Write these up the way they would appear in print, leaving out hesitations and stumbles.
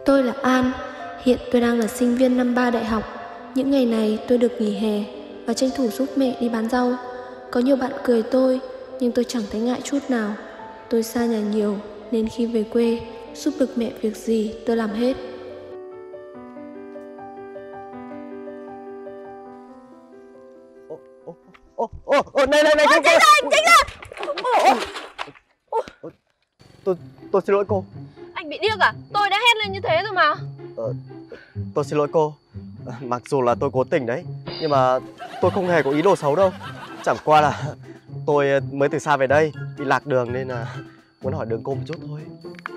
Tôi là An, hiện tôi đang là sinh viên năm 3 đại học. Những ngày này tôi được nghỉ hè và tranh thủ giúp mẹ đi bán rau. Có nhiều bạn cười tôi, nhưng tôi chẳng thấy ngại chút nào. Tôi xa nhà nhiều, nên khi về quê, giúp được mẹ việc gì tôi làm hết. Này, Tránh ra. Tôi xin lỗi cô. Anh bị điếc à? Tôi đã hét lên như thế rồi mà. Tôi xin lỗi cô. Mặc dù là tôi cố tình đấy, nhưng mà tôi không hề có ý đồ xấu đâu. Chẳng qua là tôi mới từ xa về đây, bị lạc đường nên là muốn hỏi đường cô một chút thôi.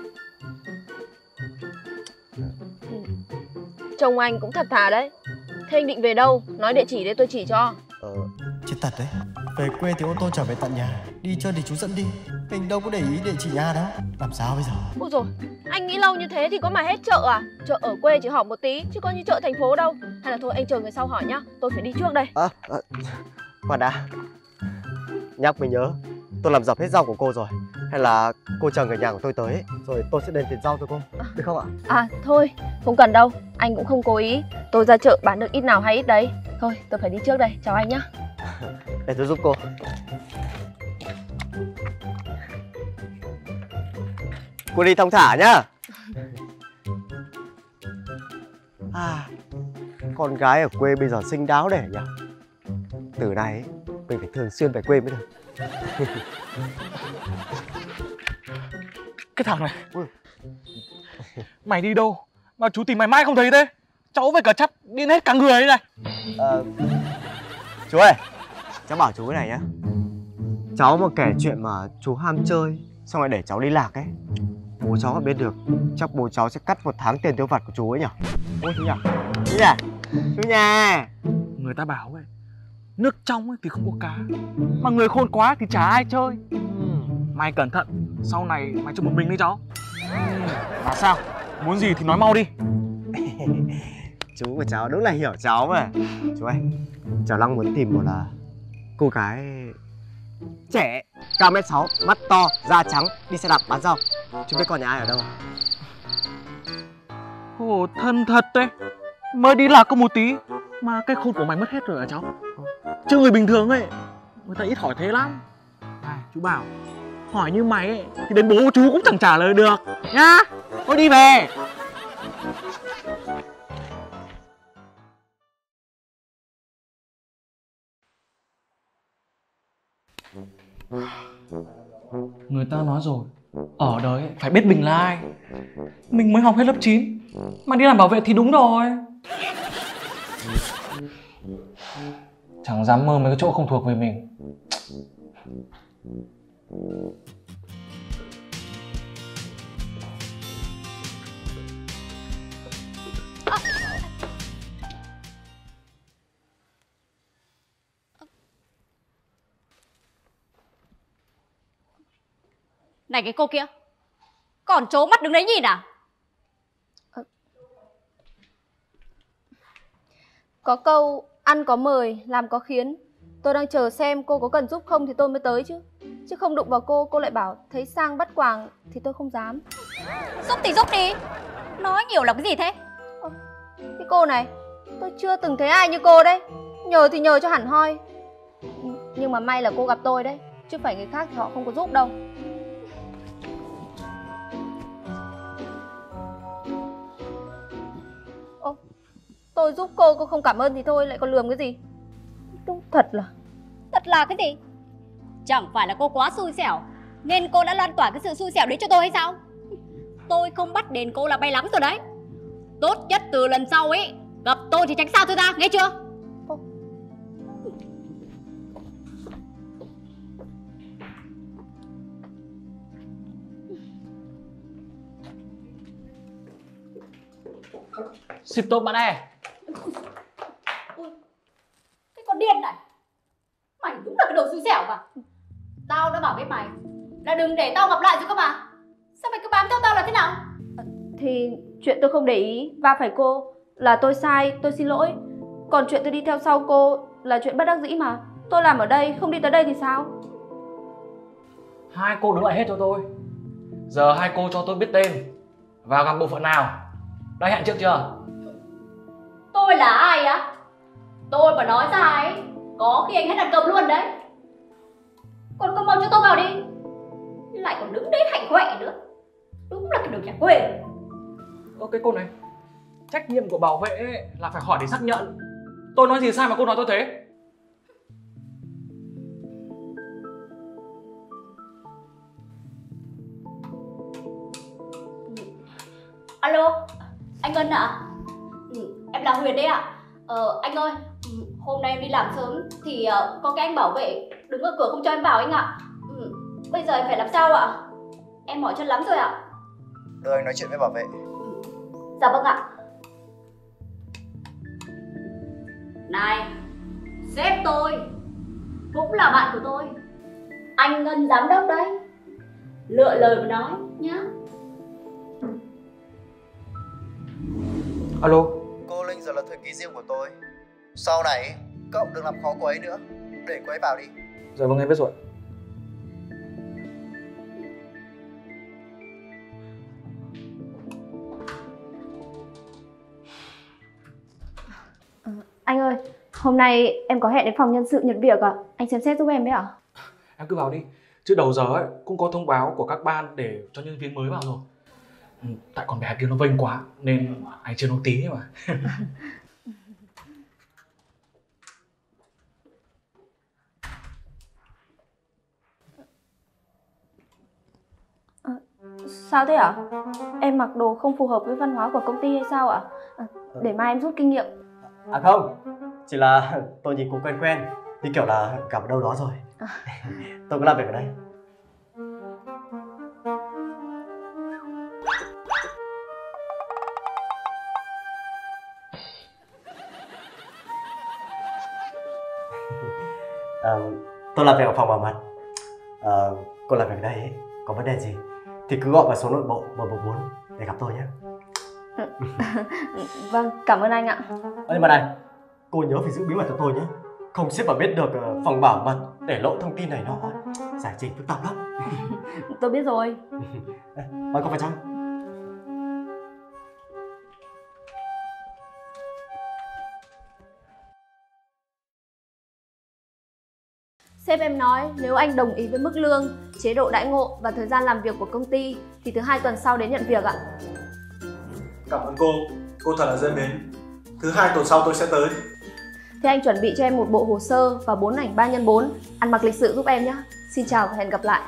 Chồng anh cũng thật thà đấy. Thế anh định về đâu? Nói địa chỉ để tôi chỉ cho. Chết thật đấy. Về quê thì ô tô trở về tận nhà. Đi chơi thì chú dẫn đi. Mình đâu có để ý địa chỉ nhà đâu. Làm sao bây giờ? Ôi dồi, anh nghĩ lâu như thế thì có mà hết chợ à? Chợ ở quê chỉ hỏi một tí, chứ có như chợ thành phố đâu. Hay là thôi anh chờ người sau hỏi nhá. Tôi phải đi trước đây. Khoan đã. Nhắc mới nhớ, tôi làm dập hết rau của cô rồi. Hay là cô chờ người nhà của tôi tới ấy, rồi tôi sẽ đền tiền rau cho cô, được không ạ? Thôi, không cần đâu. Anh cũng không cố ý. Tôi ra chợ bán được ít nào hay ít đấy. Thôi, tôi phải đi trước đây. Chào anh nhá. Để tôi giúp cô. Cô đi thong thả nhá. Con gái ở quê bây giờ xinh đáo đẻ nhỉ. Từ nay ấy, mình phải thường xuyên về quê mới được. Cái thằng này, mày đi đâu mà chú tìm mày mãi không thấy thế? Cháu với cả chắp điên hết cả người đây này. Chú ơi, cháu bảo chú cái này nhá. Cháu mà kể chuyện mà chú ham chơi xong rồi để cháu đi lạc ấy, bố cháu mà biết được, chắc bố cháu sẽ cắt 1 tháng tiền tiêu vặt của chú ấy nhỉ. Ôi chú nhỉ? Chú nhà. Người ta bảo ấy, nước trong ấy thì không có cá, mà người khôn quá thì chả ai chơi. Mày cẩn thận, sau này mày cho một mình đi cháu. Mà sao? Muốn gì thì nói mau đi. Chú của cháu đúng là hiểu cháu mà. Chú ơi, cháu đang muốn tìm một là cô gái trẻ, cao 1m6, mắt to, da trắng, đi xe đạp bán rau. Chú biết con nhà ai ở đâu? Ồ, thân thật đấy. Mới đi lạc có một tí mà cái khôn của mày mất hết rồi hả cháu? Chứ người bình thường ấy, người ta ít hỏi thế lắm. Chú bảo, hỏi như mày ấy thì đến bố chú cũng chẳng trả lời được nhá. Thôi đi về. Người ta nói rồi, ở đời ấy, phải biết mình là ai. Mình mới học hết lớp 9 mà đi làm bảo vệ thì đúng rồi. Chẳng dám mơ mấy cái chỗ không thuộc về mình. Này cái cô kia, còn trố mắt đứng đấy nhìn à? Có câu ăn có mời, làm có khiến. Tôi đang chờ xem cô có cần giúp không thì tôi mới tới chứ. Chứ không đụng vào cô lại bảo thấy sang bắt quàng thì tôi không dám. Giúp thì giúp đi. Nói nhiều là cái gì thế? Cái cô này, tôi chưa từng thấy ai như cô đấy. Nhờ thì nhờ cho hẳn hoi. Nhưng mà may là cô gặp tôi đấy, chứ phải người khác thì họ không có giúp đâu. Tôi giúp cô không cảm ơn thì thôi, lại còn lườm cái gì? Đúng thật là cái gì? Chẳng phải là cô quá xui xẻo nên cô đã lan tỏa cái sự xui xẻo đấy cho tôi hay sao? Tôi không bắt đền cô là bay lắm rồi đấy. Tốt nhất từ lần sau ấy, gặp tôi thì tránh xa tôi ra, nghe chưa? Ship tốt bạn ơi. Cái con điên này, mày đúng là cái đồ xui xẻo mà. Tao đã bảo với mày là đừng để tao gặp lại rồi cơ mà. Sao mày cứ bám theo tao là thế nào? Thì chuyện tôi không để ý va phải cô là tôi sai, tôi xin lỗi. Còn chuyện tôi đi theo sau cô là chuyện bất đắc dĩ mà. Tôi làm ở đây, không đi tới đây thì sao? Hai cô đứng lại hết cho tôi. Giờ hai cô cho tôi biết tên và gặp bộ phận nào Đã hẹn trước chưa? Tôi là ai á? Tôi mà nói ra ấy, có khi anh hết ăn cơm luôn đấy. Còn cô mau cho tôi vào đi. Lại còn đứng đấy hạnh hoẹ nữa. Đúng là cái đồ nhà quê. Cái cô này, trách nhiệm của bảo vệ ấy là phải hỏi để xác nhận. Tôi nói gì sai mà cô nói tôi thế? Alo, anh Ngân ạ? Em là Huyền đấy ạ. Anh ơi, hôm nay em đi làm sớm thì có cái anh bảo vệ đứng ở cửa không cho em vào anh ạ. Bây giờ em phải làm sao ạ? Em mỏi chân lắm rồi ạ. Đưa anh nói chuyện với bảo vệ. Dạ vâng ạ. Này, sếp tôi cũng là bạn của tôi, anh Ngân giám đốc đấy. Lựa lời mà nói nhá. Alo. Cô Linh giờ là thời kỳ riêng của tôi. Sau này cậu đừng làm khó cô ấy nữa. Để cô ấy vào đi. Dạ vâng, em biết rồi. Anh ơi, hôm nay em có hẹn đến phòng nhân sự nhận việc ạ. Anh xem xét giúp em với ạ. Em cứ vào đi. Chứ đầu giờ ấy cũng có thông báo của các ban để cho nhân viên mới vào rồi. Tại con bé kia nó vênh quá nên anh chưa nấu tí ấy mà. Sao thế ạ? Em mặc đồ không phù hợp với văn hóa của công ty hay sao ạ? Để mai em rút kinh nghiệm. À không, chỉ là tôi nhìn cô quen quen, như kiểu là gặp ở đâu đó rồi. Tôi có làm việc ở đây. Tôi làm việc ở phòng bảo mật. Cô làm việc ở đây ấy, có vấn đề gì thì cứ gọi vào số nội bộ 114 để gặp tôi nhé. Vâng, cảm ơn anh ạ. Nhưng mà này, cô nhớ phải giữ bí mật cho tôi nhé. Không sếp mà biết được phòng bảo mật để lộ thông tin này nọ, giải trình phức tạp lắm. Tôi biết rồi. Mời cô vào trong. Sếp em nói nếu anh đồng ý với mức lương, chế độ đãi ngộ và thời gian làm việc của công ty thì từ 2 tuần sau đến nhận việc ạ. Cảm ơn cô thật là dễ mến. Thứ 2 tuần sau tôi sẽ tới. Thế anh chuẩn bị cho em một bộ hồ sơ và 4 ảnh 3x4, ăn mặc lịch sự giúp em nhé. Xin chào và hẹn gặp lại.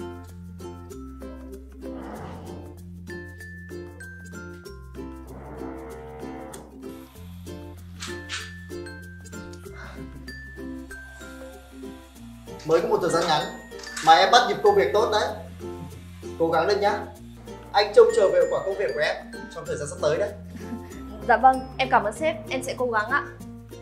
Mới có một thời gian ngắn mà em bắt nhịp công việc tốt đấy. Cố gắng lên nhá. Anh trông chờ về hiệu quả công việc của em trong thời gian sắp tới đấy. Dạ vâng, em cảm ơn sếp, em sẽ cố gắng ạ.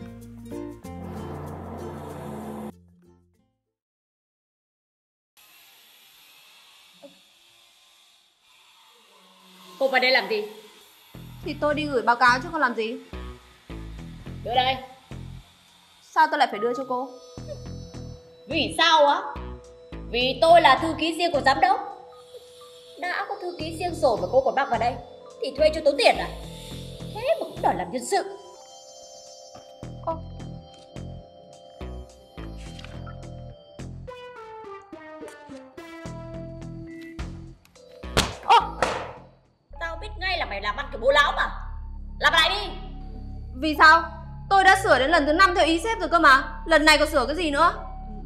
Cô vào đây làm gì? Thì tôi đi gửi báo cáo chứ còn làm gì. Đưa đây. Sao tôi lại phải đưa cho cô? Vì sao á? Vì tôi là thư ký riêng của giám đốc. Đã có thư ký riêng rồi mà cô còn mang vào đây thì thuê cho tốn tiền à? Thế mà cũng đòi làm nhân sự. Tao biết ngay là mày làm ăn kiểu bố láo mà. Làm lại đi. Vì sao? Tôi đã sửa đến lần thứ 5 theo ý sếp rồi cơ mà. Lần này còn sửa cái gì nữa?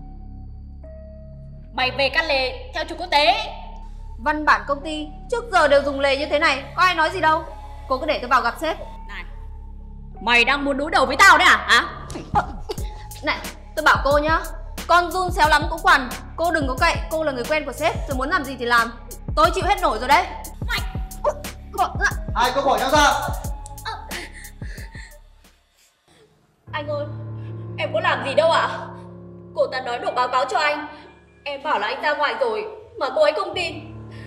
Mày về căn lề theo chuẩn quốc tế. Văn bản công ty trước giờ đều dùng lề như thế này, có ai nói gì đâu. Cô cứ để tôi vào gặp sếp. Này, mày đang muốn đối đầu với tao đấy à? Hả? Này, tôi bảo cô nhá, con run xéo lắm cũng quằn. Cô đừng có cậy, cô là người quen của sếp, rồi muốn làm gì thì làm. Tôi chịu hết nổi rồi đấy. Mày Hai cô bỏ nhau ra. Anh ơi, em có làm gì đâu ạ? Cô ta nói nộp báo cáo cho anh. Em bảo là anh ra ngoài rồi mà cô ấy không tin.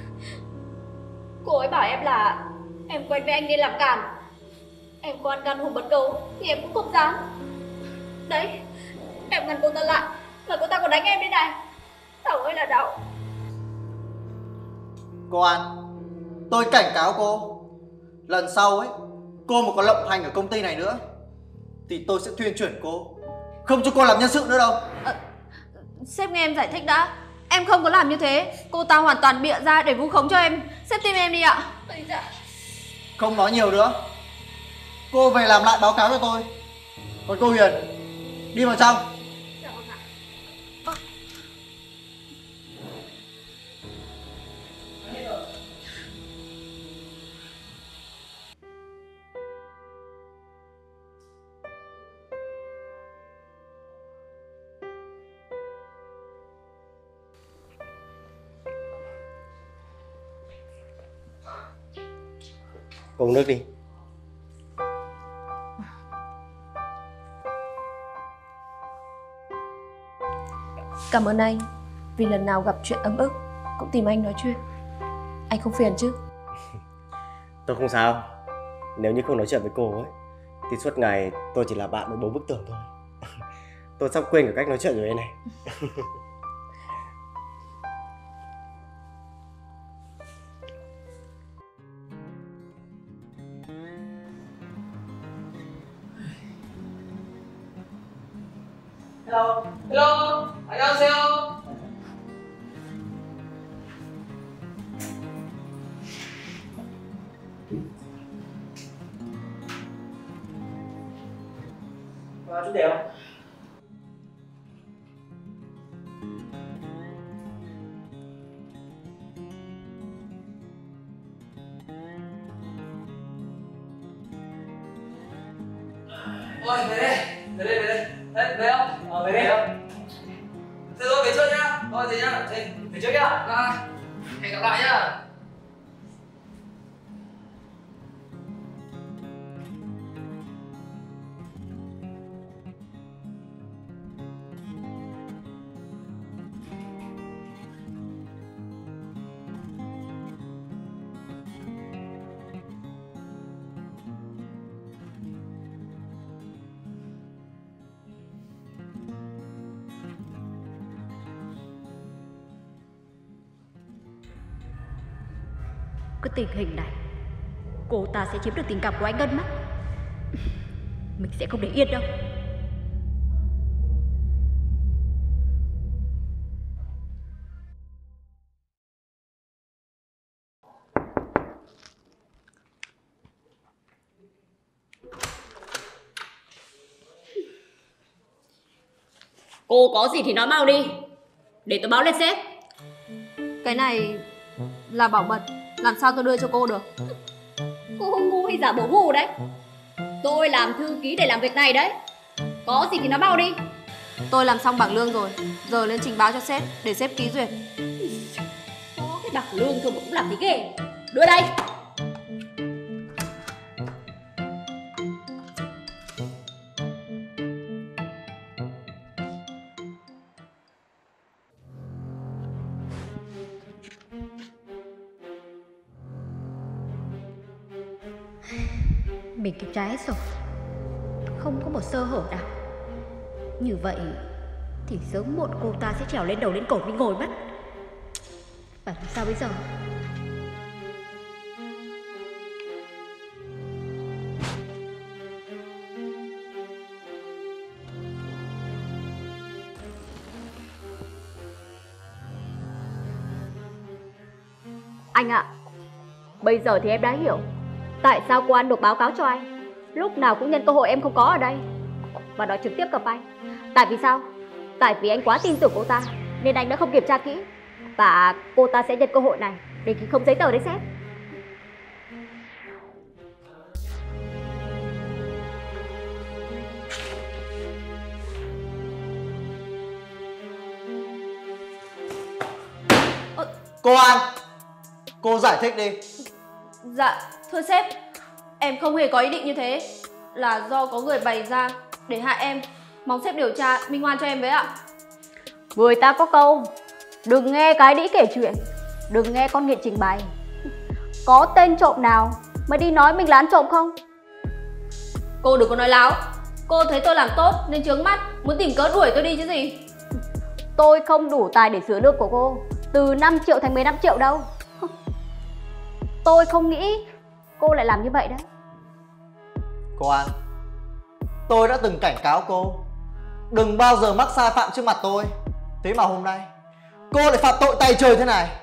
Cô ấy bảo em là em quen với anh nên làm cản. Em có ăn gan hùm bất gấu thì em cũng không dám. Đấy, em ngăn cô ta lại mà cô ta còn đánh em đây này. Đau ơi là đau. Cô An, tôi cảnh cáo cô, lần sau ấy cô mà có lộng hành ở công ty này nữa thì tôi sẽ tuyên chuyển cô, không cho cô làm nhân sự nữa đâu. Sếp nghe em giải thích đã. Em không có làm như thế. Cô ta hoàn toàn bịa ra để vu khống cho em. Sếp tin em đi ạ. Không nói nhiều nữa, cô về làm lại báo cáo cho tôi. Còn cô Huyền, đi vào trong. Uống nước đi. Cảm ơn anh vì lần nào gặp chuyện ấm ức cũng tìm anh nói chuyện. Anh không phiền chứ? Tôi không sao. Nếu như không nói chuyện với cô ấy thì suốt ngày tôi chỉ là bạn với 4 bức tường thôi. Tôi sắp quên cả cách nói chuyện rồi đây này. Hello, hello, 안녕하세요. Chút đều. Ôi, về đây, về đây, về đây. Đấy, về không? Về đây không? Thế thôi, về trước nhá. Thôi, thế nhá. Thế, về trước nhá. Rồi, hẹn gặp lại nhá. Cái tình hình này, cô ta sẽ chiếm được tình cảm của anh Ngân mất. Mình sẽ không để yên đâu. Cô có gì thì nói mau đi, để tôi báo lên sếp. Cái này là bảo mật, làm sao tôi đưa cho cô được? Cô ngu hay giả bộ ngu đấy? Tôi làm thư ký để làm việc này đấy. Có gì thì nói mau đi. Tôi làm xong bảng lương rồi, giờ lên trình báo cho sếp để sếp ký duyệt. Có cái bảng lương thôi mà cũng làm thế ghê. Đưa đây. Mình kiểm tra hết rồi, không có một sơ hở nào. Như vậy thì sớm muộn cô ta sẽ trèo lên đầu đến cột đi ngồi mất. Và làm sao bây giờ? Anh ạ, bây giờ thì em đã hiểu tại sao cô ăn được báo cáo cho anh. Lúc nào cũng nhân cơ hội em không có ở đây và nói trực tiếp gặp anh. Tại vì sao? Tại vì anh quá tin tưởng cô ta nên anh đã không kiểm tra kỹ. Và cô ta sẽ nhân cơ hội này để ký không giấy tờ đấy sếp. Cô An, cô giải thích đi. Dạ, thưa sếp, em không hề có ý định như thế. Là do có người bày ra để hại em. Mong sếp điều tra minh oan cho em với ạ. Người ta có câu, đừng nghe cái đĩ kể chuyện, đừng nghe con nghiện trình bày. Có tên trộm nào mà đi nói mình là ăn trộm không? Cô đừng có nói láo. Cô thấy tôi làm tốt nên chướng mắt, muốn tìm cớ đuổi tôi đi chứ gì. Tôi không đủ tài để sửa lương của cô từ 5 triệu thành 15 triệu đâu. Tôi không nghĩ cô lại làm như vậy đấy. Cô An, tôi đã từng cảnh cáo cô đừng bao giờ mắc sai phạm trước mặt tôi. Thế mà hôm nay cô lại phạm tội tày trời thế này.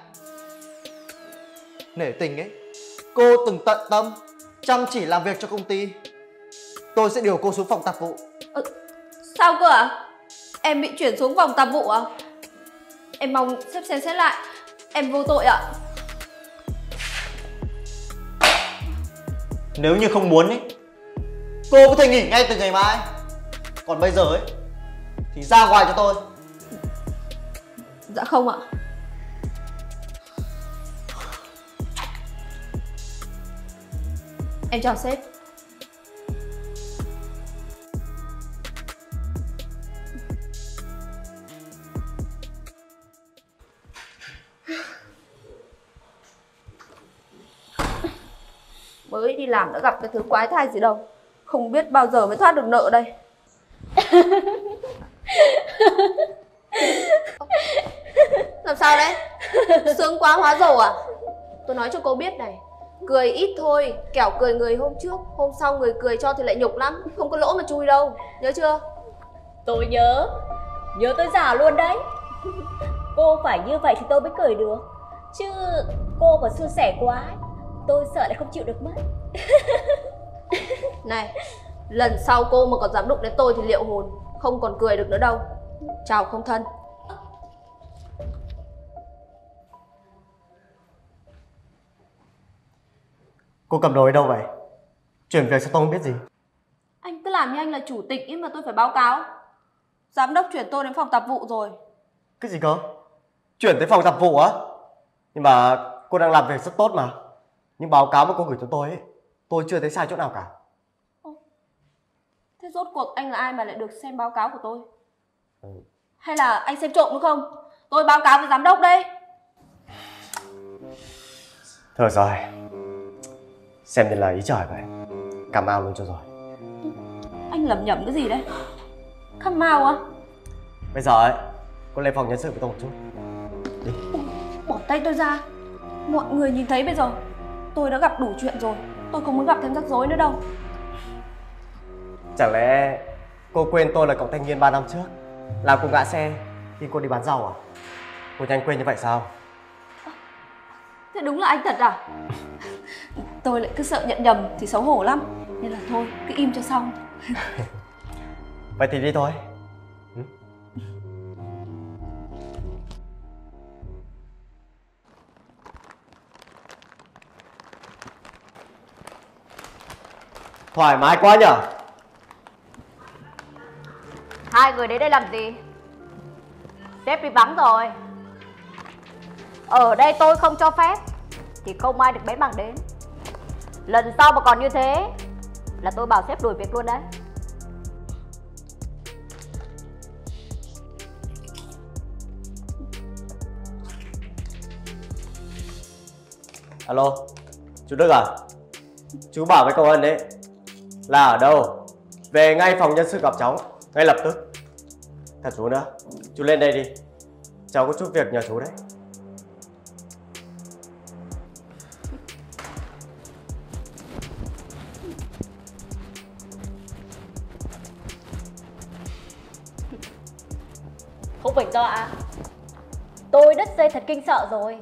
Nể tình ấy, cô từng tận tâm chăm chỉ làm việc cho công ty. Tôi sẽ điều cô xuống phòng tạp vụ. Sao cơ ạ? Em bị chuyển xuống phòng tạp vụ à? Em mong sếp xem xét lại. Em vô tội ạ. Nếu như không muốn ấy, cô có thể nghỉ ngay từ ngày mai. Còn bây giờ ấy thì ra ngoài cho tôi. Dạ không ạ. Em chào sếp. Mới đi làm đã gặp cái thứ quái thai gì đâu. Không biết bao giờ mới thoát được nợ đây. Làm sao đấy? Sướng quá hóa rầu à? Tôi nói cho cô biết này, cười ít thôi, kẻo cười người hôm trước, hôm sau người cười cho thì lại nhục lắm. Không có lỗ mà chui đâu, nhớ chưa? Tôi nhớ tôi già luôn đấy. Cô phải như vậy thì tôi mới cười được. Chứ cô mà suôn sẻ quá, tôi sợ lại không chịu được mất. Này, lần sau cô mà còn dám đụng đến tôi thì liệu hồn. Không còn cười được nữa đâu. Chào không thân. Cô cầm đồ ở đâu vậy? Chuyển việc cho tôi không biết gì. Anh cứ làm như anh là chủ tịch ấy mà tôi phải báo cáo. Giám đốc chuyển tôi đến phòng tạp vụ rồi. Cái gì cơ? Chuyển tới phòng tạp vụ á? Nhưng mà cô đang làm việc rất tốt mà. Nhưng báo cáo mà cô gửi cho tôi ấy, tôi chưa thấy sai chỗ nào cả. Thế rốt cuộc anh là ai mà lại được xem báo cáo của tôi? Hay là anh xem trộm đúng không? Tôi báo cáo với giám đốc đây. Thôi rồi, xem như là ý trời vậy. Cảm ơn luôn cho rồi. Anh lẩm nhẩm cái gì đấy? Khăm mau á? Bây giờ ấy, cô lên phòng nhân sự với tôi một chút. Đi. Bỏ tay tôi ra. Mọi người nhìn thấy bây giờ. Tôi đã gặp đủ chuyện rồi. Tôi không muốn gặp thêm rắc rối nữa đâu. Chẳng lẽ cô quên tôi là cậu thanh niên 3 năm trước làm cùng ngã xe khi cô đi bán rau à? Cô nhanh quên như vậy sao? Thế đúng là anh thật à? Tôi lại cứ sợ nhận nhầm thì xấu hổ lắm. Nên là thôi, cứ im cho xong. Vậy thì đi thôi. Thoải mái quá nhở? Hai người đến đây làm gì? Sếp đi vắng rồi. Ở đây tôi không cho phép thì không ai được bén mảng đến. Lần sau mà còn như thế là tôi bảo sếp đuổi việc luôn đấy. Alo, chú Đức à? Chú bảo với cậu Ân đấy là ở đâu? Về ngay phòng nhân sự gặp cháu, ngay lập tức. Thật chú nữa, chú lên đây đi. Cháu có chút việc nhờ chú đấy. Không phải dọa. Tôi đứt dây thật kinh sợ rồi.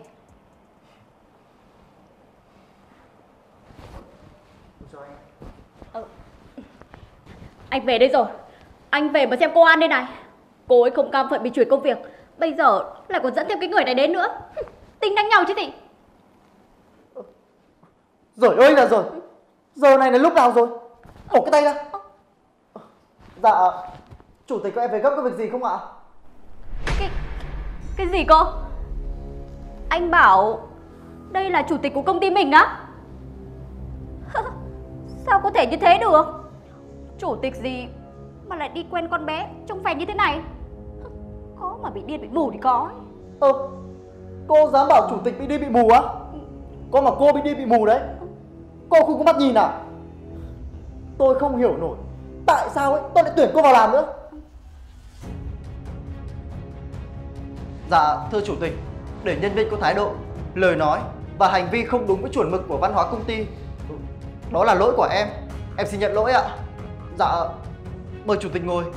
Anh về đây rồi. Anh về mà xem cô An đây này. Cô ấy không cam phận bị chuyển công việc, bây giờ lại còn dẫn thêm cái người này đến nữa. Tính đánh nhau chứ gì. Rồi ơi là rồi. Giờ này là lúc nào rồi? Bỏ cái tay ra. Dạ, chủ tịch có em phải gấp cái việc gì không ạ? Cái gì cô? Anh bảo đây là chủ tịch của công ty mình á? Sao có thể như thế được? Chủ tịch gì mà lại đi quen con bé trông phèn như thế này? Có mà bị điên bị mù thì có. Cô dám bảo chủ tịch bị điên bị mù á? Có mà cô bị điên bị mù đấy. Cô không có mắt nhìn à? Tôi không hiểu nổi tại sao ấy tôi lại tuyển cô vào làm nữa. Dạ thưa chủ tịch, để nhân viên có thái độ, lời nói và hành vi không đúng với chuẩn mực của văn hóa công ty, đó là lỗi của em. Em xin nhận lỗi ạ. Dạ, mời chủ tịch ngồi.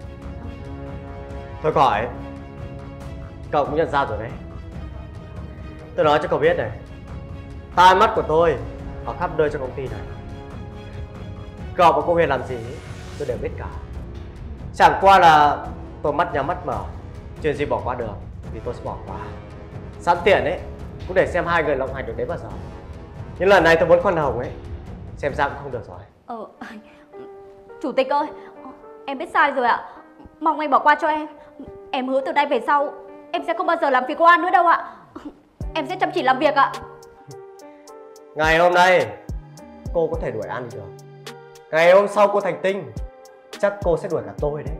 Thôi khỏi, cậu cũng nhận ra rồi đấy. Tôi nói cho cậu biết này, tai mắt của tôi ở khắp nơi trong công ty này. Cậu và cô Huyền làm gì tôi đều biết cả. Chẳng qua là tôi mắt nhắm mắt mở, chuyện gì bỏ qua được thì tôi sẽ bỏ qua. Sẵn tiện ấy, cũng để xem hai người lộng hành được đến bao giờ. Nhưng lần này tôi muốn khoan hồng ấy, xem ra cũng không được rồi. Chủ tịch ơi, em biết sai rồi ạ. Mong anh bỏ qua cho em. Em hứa từ nay về sau em sẽ không bao giờ làm phiền cô An nữa đâu ạ. Em sẽ chăm chỉ làm việc ạ. Ngày hôm nay cô có thể đuổi An đi được. Ngày hôm sau cô thành tinh, chắc cô sẽ đuổi cả tôi đấy.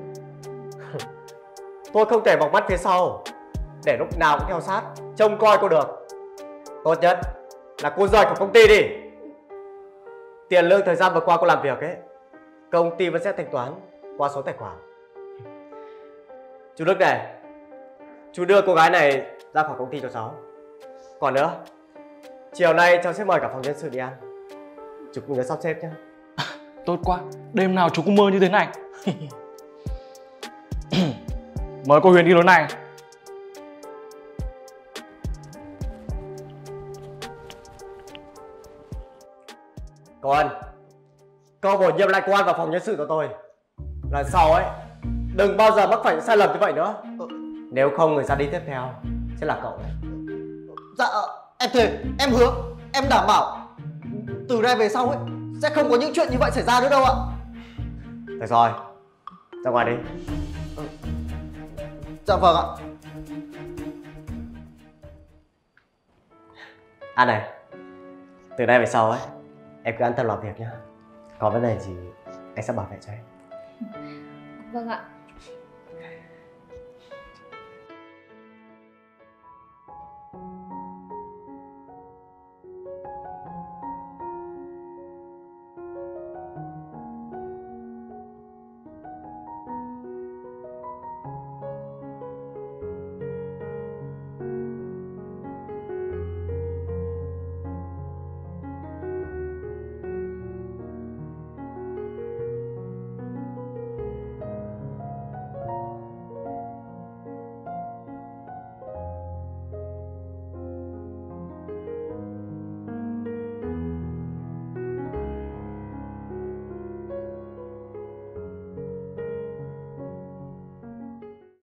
Tôi không thể bọc mắt phía sau để lúc nào cũng theo sát trông coi cô được. Tốt nhất là cô rời khỏi công ty đi. Tiền lương thời gian vừa qua cô làm việc ấy, công ty vẫn sẽ thanh toán qua số tài khoản. Chú Đức này, chú đưa cô gái này ra khỏi công ty cho cháu. Còn nữa, chiều nay cháu sẽ mời cả phòng nhân sự đi ăn. Chú cũng nhớ sắp xếp nhé. Tốt quá, đêm nào chú cũng mơ như thế này. Mời cô Huyền đi lối này. Cô Ân, cô bổ nhiệm lại cô An vào phòng nhân sự của tôi. Lần sau ấy, đừng bao giờ mắc phải sai lầm như vậy nữa. Nếu không người ra đi tiếp theo sẽ là cậu đấy. Dạ, em thề, em hứa, em đảm bảo từ nay về sau ấy sẽ không có những chuyện như vậy xảy ra nữa đâu ạ. Được rồi, ra ngoài đi. Dạ vâng ạ. An này, từ nay về sau ấy, em cứ an tâm làm việc nhá. Có vấn đề gì anh sẽ bảo vệ cho em. Vâng ạ.